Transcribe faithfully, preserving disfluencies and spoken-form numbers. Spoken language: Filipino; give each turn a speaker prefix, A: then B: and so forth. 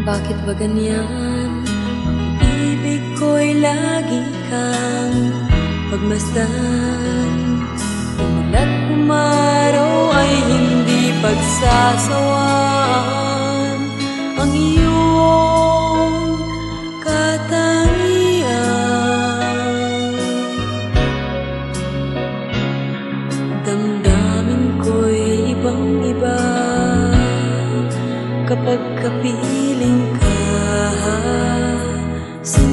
A: Bakit ba ganyan? Ang ibig ko'y lagi kang pagmasdan. Umulat umaraw ay hindi pagsasawaan. Ang iyong katangian, damdamin ko'y ibang-iba kapag kapiling ka.